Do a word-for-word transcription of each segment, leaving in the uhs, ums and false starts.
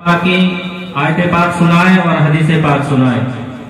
बाकी आयत पाक सुनाए और हदीस पाक सुनाए।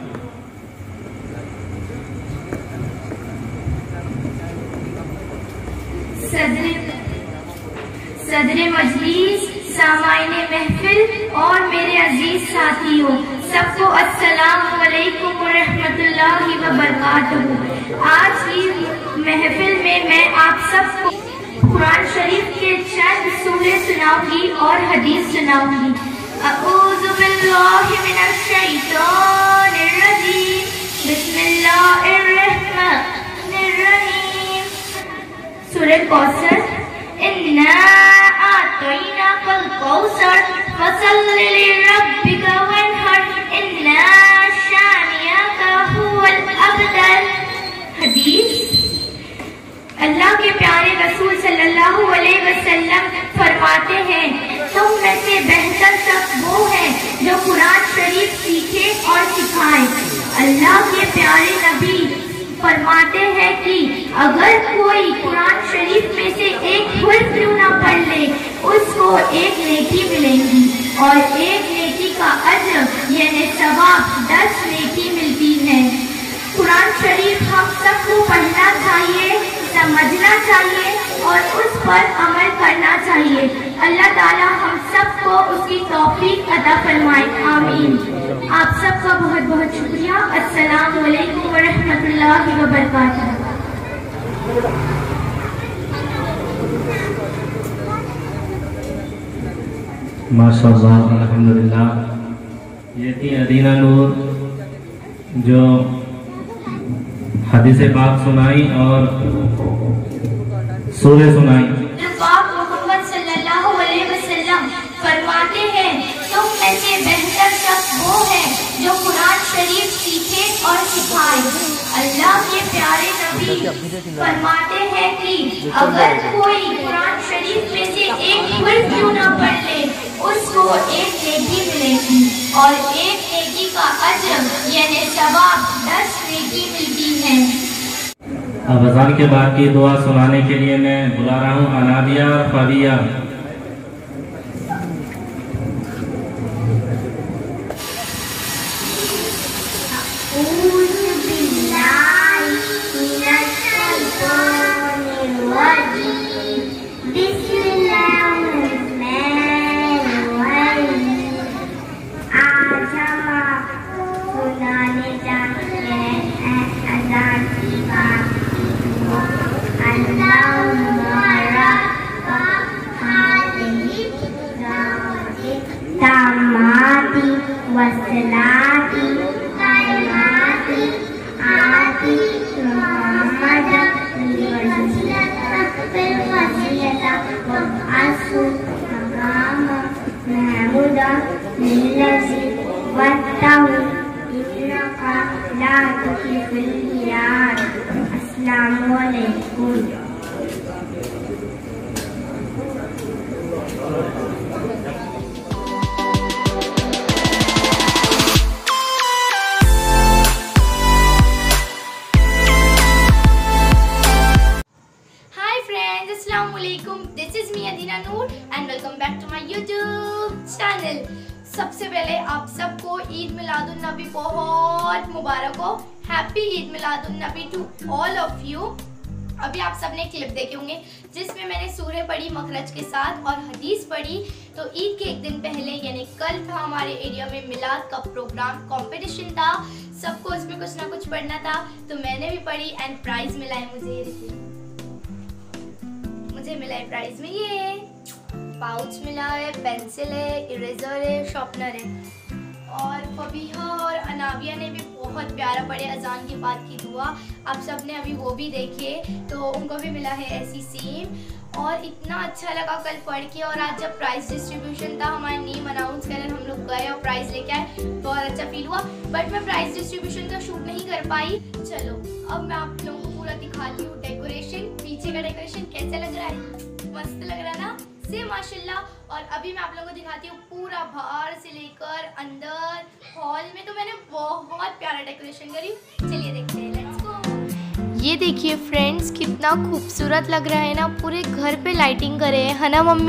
सदर मजलिस, सामाईने महफिल और मेरे अजीज साथियों, सबको अस्सलाम वालेकुम व रहमतुल्लाहि व बरकातहू। आज की महफिल में मैं आप सबको कुरान शरीफ के चंद सूरे सुनाऊंगी और हदीस सुनाऊंगी। अऊज़ु बिल्लाहि मिनश शैतानिर रजीम, बिस्मिल्लाहिर रहमानिर रहीम। सूरह कौसर, इन्ना आतैनाकल कौसर फसल्लि लिरब्बिका वन्हर, इन्ना शानिअका हुवल अबतर। हदीस, अल्लाह के प्यारे रसूल सल्लल्लाहु अलैहि वसल्लम फरमाते हैं, तुम में से बेहतर शख्स वो है जो कुरान शरीफ सीखे और सिखाए। अल्लाह के प्यारे नबी फरमाते हैं कि अगर कोई कुरान शरीफ में से एक हुर्फ क्यों ना पढ़ ले, उसको एक नेकी मिलेगी और एक नेकी का अजर यानी सवाब दस नेकी मिलती है। कुरान शरीफ हम सबको पढ़ना चाहिए, समझना चाहिए और उस पर अमल करना चाहिए। अल्लाह ताला हम सबको उसकी तौफीक अता फरमाए, आमीन। आप सबका बहुत बहुत शुक्रिया। अस्सलाम वालेकुम व रहमतुल्लाहि व बरकातहू। माशाअल्लाह, अल्हम्दुलिल्लाह। ये थी अदीना नूर जो हदीस पाक सुनाई और सूरह सुनाई। मोहम्मद सल्लल्लाहु अलैहि वसल्लम फरमाते हैं, तुम में से बेहतर शख्स वो है जो कुरान शरीफ सीखे और सिखाए। अल्लाह के प्यारे नबी फरमाते हैं कि अगर कोई कुरान शरीफ में से एक हुर्फ क्यों ना पढ़ ले, उसको एक नेकी मिलेगी और एक नेकी का अजर यानी सवाब दस नेकी मिलती है। अब अज़ान के बाद की दुआ सुनाने के लिए मैं बुला रहा हूँ अनाबिया और फबिया। वसलाती कायनाती आती मोहम्मद वसीयता वअसु मकाम महमूदा लिल्लज़ी वत्तहु इन्नका ला तुखलिफुल मियाद। अस्सलामु अलैकुम। This is me Adina Noor and welcome back to my YouTube channel। सबसे पहले आप सबको ईद मिलादुन नबी बहुत मुबारक हो। Happy Eid Miladun Nabi to all of you. अभी आप सबने क्लिप देखे होंगे जिसमें मैंने सूरह पढ़ी मखरज के साथ और हदीस पढ़ी। तो ईद के एक दिन पहले यानी कल था हमारे एरिया में मिलाद का प्रोग्राम, कंपटीशन था, सबको इसमें कुछ ना कुछ पढ़ना था। तो मैंने भी पढ़ी एंड प्राइज मिला है मुझे। मुझे मिला है प्राइज में ये पाउच मिला है, पेंसिल है, इरेजर है, शार्पनर है। और फबीहा और अनाबिया ने भी बहुत प्यारा पढ़े अजान के बाद की दुआ। आप सब ने अभी वो भी देखिए, तो उनको भी मिला है ऐसी सेम। और इतना अच्छा लगा कल पढ़ के। और आज जब प्राइज डिस्ट्रीब्यूशन था, हमारे नेम अनाउंस करें, हम लोग गए और प्राइज लेके आए, बहुत अच्छा फील हुआ। बट मैं प्राइज डिस्ट्रीब्यूशन का शूट नहीं कर पाई। चलो अब मैं आप लोगों को पूरा दिखाती हूँ डेकोरेशन। पीछे का डेकोरेशन कैसा लग रहा है? मस्त लग रहा है ना, से माशाल्लाह। और अभी मैं आप लोगों को दिखाती हूँ पूरा बाहर से लेकर अंदर हॉल में। तो मैंने बहुत प्यारा डेकोरेशन करी, चलिए देखते हैं, लेट्स गो। ये देखिए फ्रेंड्स, कितना खूबसूरत लग रहा है ना, पूरे घर पे लाइटिंग करे है ना मम्मी?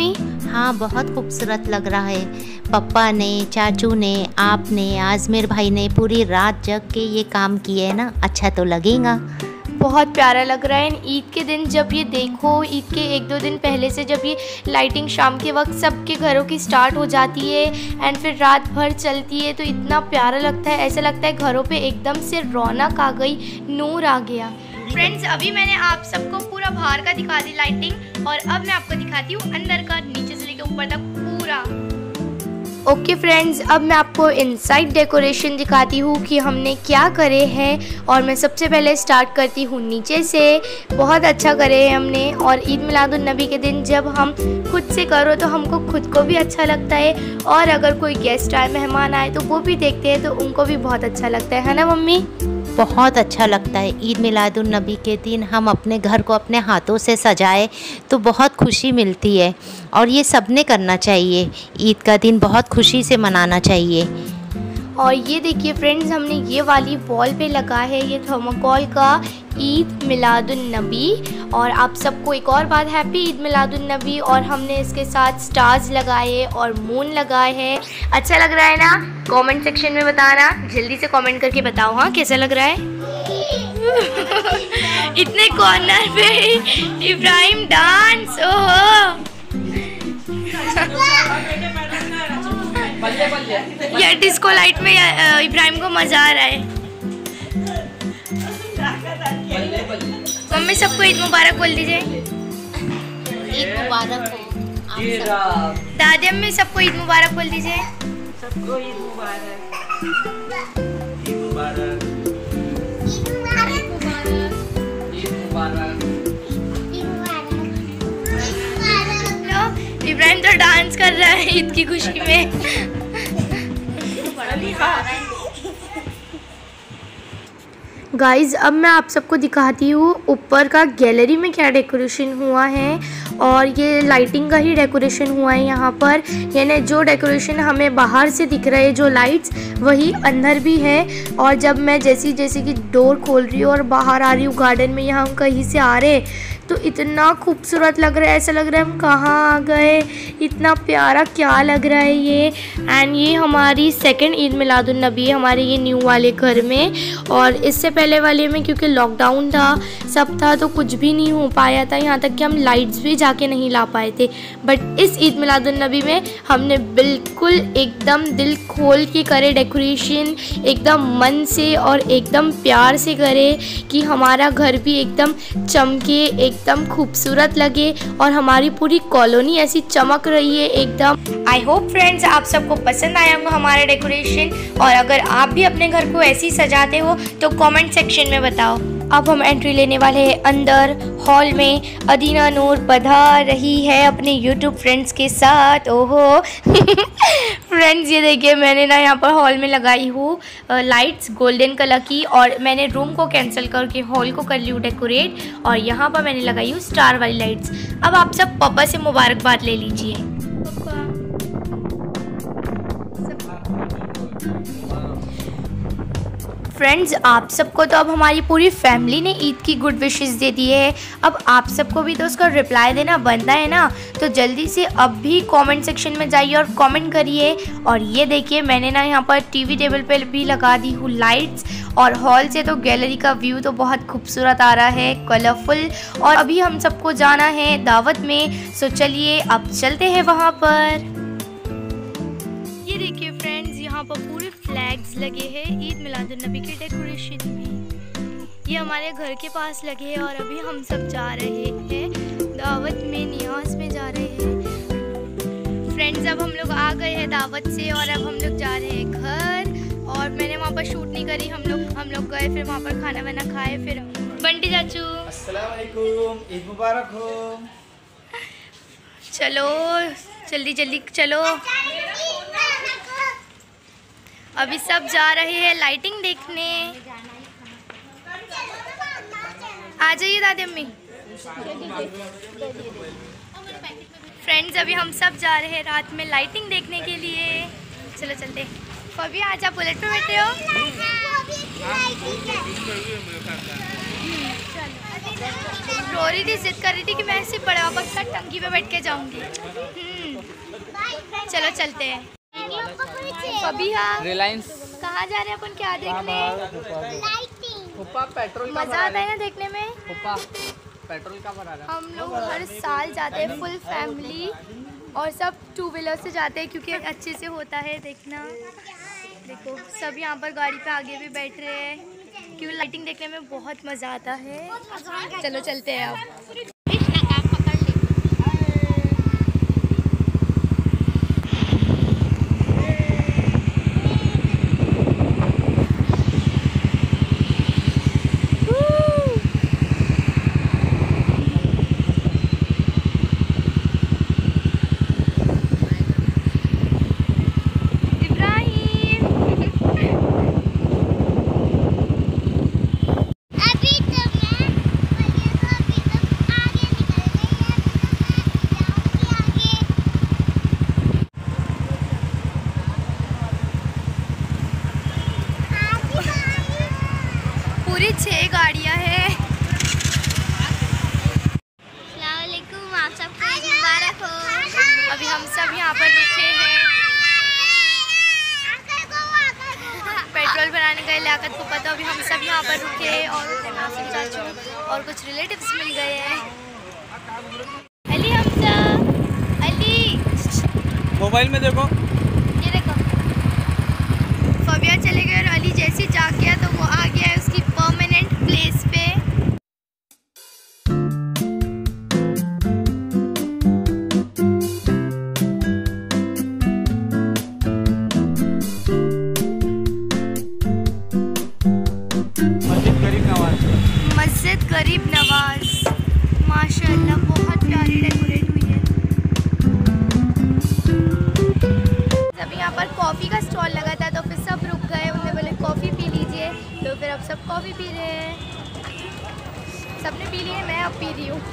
हाँ, बहुत खूबसूरत लग रहा है। पप्पा ने, चाचू ने, आपने, आजमेर भाई ने पूरी रात जग के ये काम किए है ना, अच्छा तो लगेगा। बहुत प्यारा लग रहा है। ईद के दिन जब ये देखो, ईद के एक दो दिन पहले से जब ये लाइटिंग शाम के वक्त सबके घरों की स्टार्ट हो जाती है एंड फिर रात भर चलती है, तो इतना प्यारा लगता है। ऐसा लगता है घरों पे एकदम से रौनक आ गई, नूर आ गया। फ्रेंड्स, अभी मैंने आप सबको पूरा बाहर का दिखा दी लाइटिंग, और अब मैं आपको दिखाती हूँ अंदर का, नीचे से लेकर ऊपर तक पूरा। ओके फ्रेंड्स, अब मैं आपको इनसाइड डेकोरेशन दिखाती हूँ कि हमने क्या करे हैं। और मैं सबसे पहले स्टार्ट करती हूँ नीचे से। बहुत अच्छा करे है हमने, और ईद मिलादुन नबी के दिन जब हम खुद से करो तो हमको खुद को भी अच्छा लगता है, और अगर कोई गेस्ट आए, मेहमान आए तो वो भी देखते हैं तो उनको भी बहुत अच्छा लगता है, है ना मम्मी? बहुत अच्छा लगता है। ईद मिलादुन नबी के दिन हम अपने घर को अपने हाथों से सजाए तो बहुत खुशी मिलती है, और ये सबने करना चाहिए। ईद का दिन बहुत खुशी से मनाना चाहिए। और ये देखिए फ्रेंड्स, हमने ये वाली वॉल पे लगा है ये थर्मोकॉल का ईद मिलादुन नबी। और आप सबको एक और बात, हैप्पी ईद मिलादुन नबी। और हमने इसके साथ स्टार्स लगाए और मून लगाए हैं। अच्छा लग रहा है ना? कमेंट सेक्शन में बताना, जल्दी से कमेंट करके बताओ हाँ कैसा लग रहा है। इतने कॉर्नर पे इब्राहिम डांस, ओहो यार डिस्को लाइट में इब्राहिम को मजा आ रहा है। मम्मी सबको ईद मुबारक बोल दीजिए। ईद मुबारक हो। दादी अम्मी सबको ईद मुबारक बोल दीजिए। सबको ईद मुबारक। ईद मुबारक। ईद मुबारक। इब्राहिम तो डांस कर रहा है ईद की खुशी में। गाइज़, अब मैं आप सबको दिखाती हूँ ऊपर का गैलरी में क्या डेकोरेशन हुआ है। और ये लाइटिंग का ही डेकोरेशन हुआ है यहाँ पर, यानी जो डेकोरेशन हमें बाहर से दिख रहे हैं जो लाइट्स, वही अंदर भी है। और जब मैं जैसी जैसे कि डोर खोल रही हूँ और बाहर आ रही हूँ गार्डन में, यहाँ हम कहीं से आ रहे तो इतना खूबसूरत लग रहा है, ऐसा लग रहा है हम कहाँ आ गए, इतना प्यारा क्या लग रहा है ये। एंड ये हमारी सेकंड ईद मिलादुन नबी है हमारे ये न्यू वाले घर में। और इससे पहले वाले में क्योंकि लॉकडाउन था, सब था, तो कुछ भी नहीं हो पाया था, यहाँ तक कि हम लाइट्स भी जाके नहीं ला पाए थे। बट इस ईद मिलादुन नबी में हमने बिल्कुल एकदम दिल खोल के करे डेकोरेशन, एकदम मन से और एकदम प्यार से करे कि हमारा घर भी एकदम चमके, एकदम खूबसूरत लगे, और हमारी पूरी कॉलोनी ऐसी चमक रही है एकदम। आई होप फ्रेंड्स आप सबको पसंद आया होगा हमारा डेकोरेशन, और अगर आप भी अपने घर को ऐसे ही सजाते हो तो कमेंट सेक्शन में बताओ। अब हम एंट्री लेने वाले हैं अंदर हॉल में। अदीना नूर पधार रही है अपने यूट्यूब फ्रेंड्स के साथ। ओहो फ्रेंड्स, ये देखिए मैंने ना यहाँ पर हॉल में लगाई हूँ लाइट्स गोल्डन कलर की, और मैंने रूम को कैंसिल करके हॉल को कर ली हूँ डेकोरेट, और यहाँ पर मैंने लगाई हूँ स्टार वाली लाइट्स। अब आप सब पापा से मुबारकबाद ले लीजिए। फ्रेंड्स, आप सबको तो अब हमारी पूरी फैमिली ने ईद की गुड विशेस दे दी है। अब आप सबको भी तो उसका रिप्लाई देना बनता है ना, तो जल्दी से अब भी कमेंट सेक्शन में जाइए और कमेंट करिए। और ये देखिए मैंने ना यहाँ पर टीवी टेबल पे भी लगा दी हूँ लाइट्स, और हॉल से तो गैलरी का व्यू तो बहुत खूबसूरत आ रहा है, कलरफुल। और अभी हम सबको जाना है दावत में, सो चलिए अब चलते हैं वहाँ पर। ये देखिए फ्रेंड्स, यहाँ पर पूरे फ्लैग्स लगे हैं ईद मिलादुन नबी के डेकोरेशन में। ये हमारे घर के पास लगे हैं, और अभी हम सब जा रहे हैं दावत में, नियाज में जा रहे हैं। फ्रेंड्स, अब हम लोग आ गए हैं दावत से, और अब हम लोग जा रहे हैं घर। और मैंने वहाँ पर शूट नहीं करी, हम लोग हम लोग गए, फिर वहाँ पर खाना वाना खाए। फिर बंटी चाचू अस्सलाम वालेकुम, ईद मुबारक हो। चलो जल्दी जल्दी चलो, अभी सब जा रहे हैं लाइटिंग देखने। आ जाइए दादी अम्मी। फ्रेंड्स, अभी हम सब जा रहे हैं रात में लाइटिंग देखने के लिए। चलो चलते। अभी आज आप बुलेट पे बैठे हो? रो रही थी, जिद कर रही थी कि मैं ऐसे बड़ा बक्सा टंकी पे बैठ के जाऊंगी। चलो चलते हैं। फबीहा रिलायंस कहाँ जा रहे हैं अपन, क्या देखने? उपा पेट्रोल का मजा आता है ना देखने में। उपा पेट्रोल का भरा रहा। हम लोग हर साल जाते हैं फुल फैमिली और सब टू व्हीलर से जाते हैं क्योंकि अच्छे से होता है देखना। देखो सब यहाँ पर गाड़ी पे आगे भी बैठ रहे हैं क्योंकि लाइटिंग देखने में बहुत मज़ा आता है। चलो चलते हैं अब। पूरी छह गाड़ियाँ हैं। अस्सलामुअलैकुम, आप सबको ईद मुबारक हो। अभी हम सब यहाँ पर रुके हैं, पेट्रोल भराने गए लियाकत को पता। अभी हम सब यहाँ पर रुके हैं और नासिर चाचू और कुछ रिलेटिव्स मिल गए हैं। अली हमजा, अली मोबाइल में देखो, ये देखो फबिया चले गए और अली जैसे जाग गया तो वो आ गया है उसकी परमानेंट प्लेस पे। मस्जिद गरीब नवाज। मस्जिद गरीब नवाज माशाल्लाह बहुत प्यारी डेकोरेट हुई है। जब यहाँ पर कॉफ़ी का स्टॉल लगा था तो फिर सब रुक गए, उन्होंने बोले कॉफ़ी पी लीजिए, तो फिर अब सब कॉफ़ी पी रहे हैं। सबने पी ली है, मैं अब पी रही हूँ।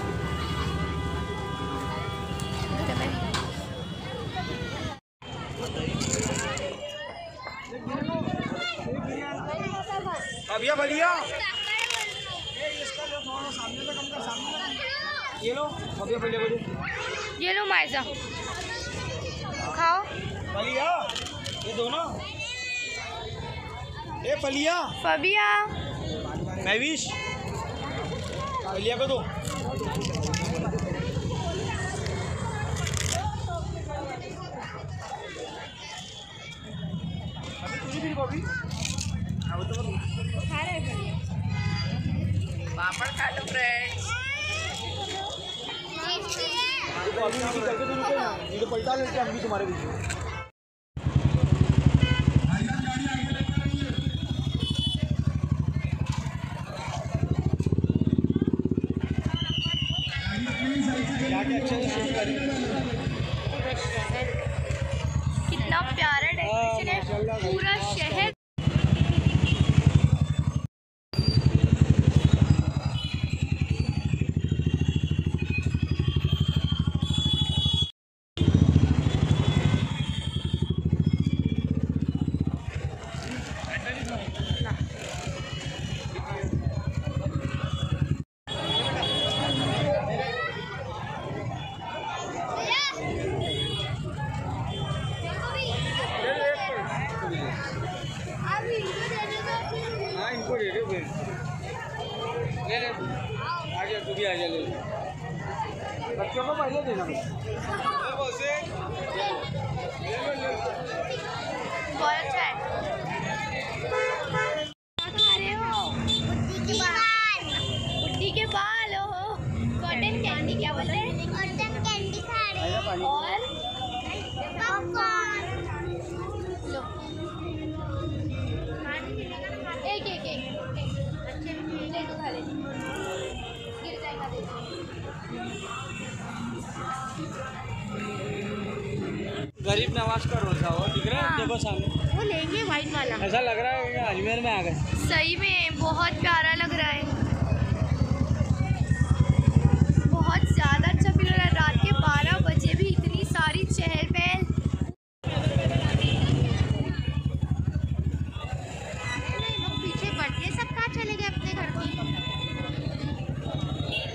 भैया भैया ये लो भैया भैया ये लो मायजा खाओ। फलिया ये दो ना, ए फलिया फबिया महविश फलिया को दो। अभी तुझे भी कॉफी खा रहे हैं। पापड़ खा लो फ्रेंड्स। अभी करके तो रुको ना, ये तो पलटा लेते हम भी तुम्हारे बीच में। कितना प्यारा डेकोरेशन है, पूरा शहर। इनको दे दे फिर, ले ले आ जा, तू भी आ जा, ले ले बच्चों को पहले देना। बहुत अच्छा है। खा रहे हो बुड्ढी के बाल, हो कॉटन कैंडी, क्या बोलते हैं, कॉटन कैंडी खा रहे हैं और पॉपकॉर्न। लो एक एक एक अच्छे ले तो खा ले, गिर जाएगा दे। गरीब नवाज का रोजा हो, दिख रहा है देखो सामने, वो लेंगे वाइट वाला। ऐसा लग रहा है कि अजमेर में आ गए। सही में बहुत प्यारा लग रहा है, बहुत ज़्यादा अच्छा फील हो रहा है। रात के बारह बजे भी इतनी सारी चहल पहल। पीछे बढ़ के सब कहाँ चले गए अपने घर की।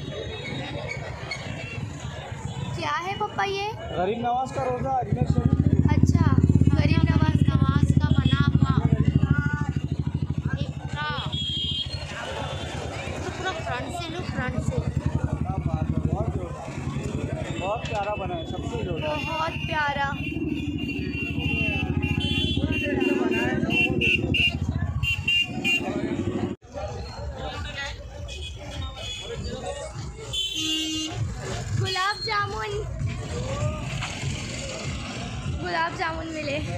क्या है पापा ये? गरीब नवाज का रोजा अजमेर से।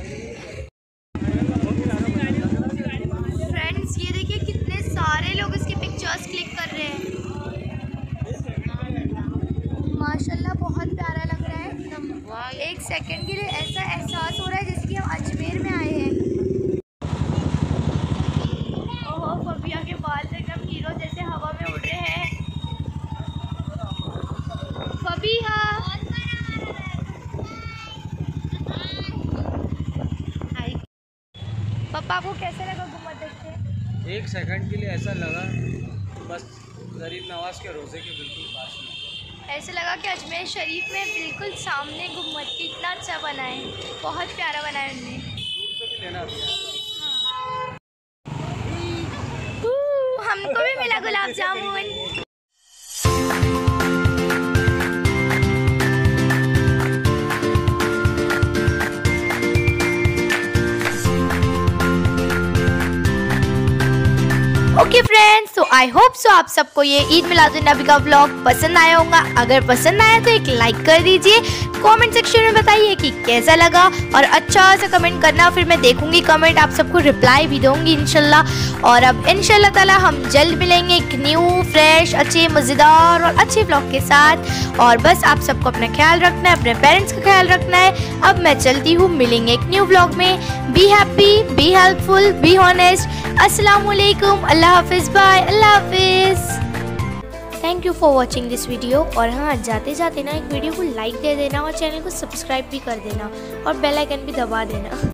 फ्रेंड्स ये देखिए कितने सारे लोग इसकी पिक्चर्स क्लिक कर रहे हैं। माशाल्लाह बहुत प्यारा लग रहा है एकदम। एक सेकंड के लिए ऐसा एहसास हो रहा है जैसे कि हम अजमेर में आए हैं। ओहो फबिया के बाल एकदम हीरो जैसे हवा में उड़ रहे हैं। फबिया पापा को कैसा लगा गुम्बद देख के? एक सेकंड के लिए ऐसा लगा बस गरीब नवाज के रोज़े के बिल्कुल पास में। ऐसे लगा कि अजमेर शरीफ में बिल्कुल सामने गुम्बद के इतना अच्छा बना है, बहुत प्यारा बना है उनने। दूर से भी लेना भैया। हमको भी मिला गुलाब जामुन। ओके फ्रेंड्स, तो आई होप सो आप सबको ये ईद मिलादुन नबी का व्लॉग पसंद आया होगा। अगर पसंद आया तो एक लाइक कर दीजिए, कमेंट सेक्शन में बताइए कि कैसा लगा और अच्छा सा कमेंट करना, फिर मैं देखूंगी कमेंट, आप सबको रिप्लाई भी दूंगी इंशाल्लाह। और अब इंशाल्लाह ताला हम जल्द मिलेंगे एक न्यू फ्रेश अच्छे मज़ेदार और अच्छे व्लॉग के साथ। और बस आप सबको अपना ख्याल रखना है, अपने पेरेंट्स का ख्याल रखना है। अब मैं चलती हूँ, मिलेंगे एक न्यू व्लॉग में। Be happy, be helpful, be honest. अस्सलाम वालेकुम, अल्लाह हाफिज़, बाय, अल्लाह हाफिज़। Thank you for watching this video. और हाँ, जाते जाते ना एक वीडियो को लाइक दे देना और चैनल को सब्सक्राइब भी कर देना और बेल आइकन भी दबा देना।